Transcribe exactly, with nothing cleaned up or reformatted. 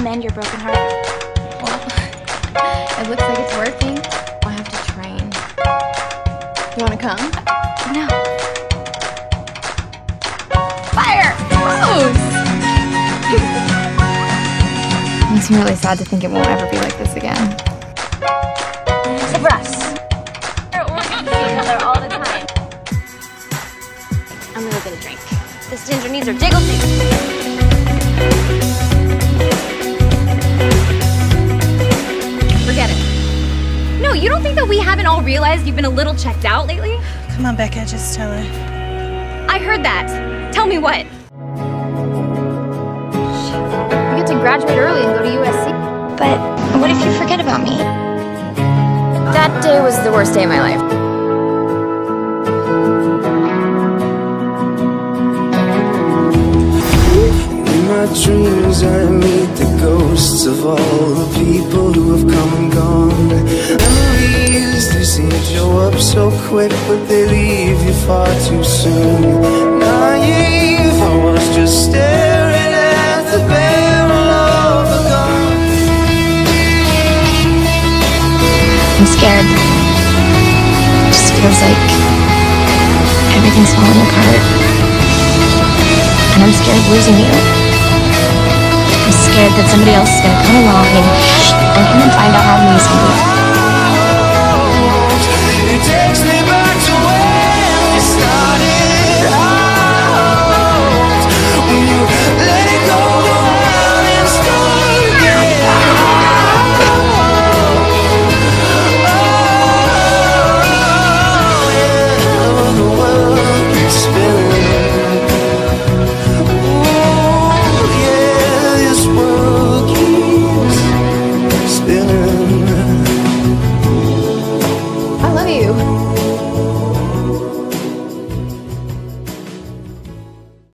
mend your broken heart? Well, it looks like it's working. I have to train. You wanna come? No. Fire! Gross! Makes me really sad to think it won't ever be like this again. Except for us. We're working together all the time. I'm really gonna drink. This ginger needs her jiggle jiggle. Forget it. No, you don't think that we haven't all realized you've been a little checked out lately? Come on, Becca, just tell her. I heard that. Tell me what? You get to graduate early and go to U S C. But what if you forget about me? That day was the worst day of my life. In my dreams I meet the ghosts of all the people who have come and gone. Memories, they seem to show up so quick, but they leave you far too soon. Naive, I was just staring at the barrel of a gun. I'm scared. It just feels like everything's falling apart. And I'm scared of losing you. I'm scared that somebody else is gonna come along and, and find out how amazing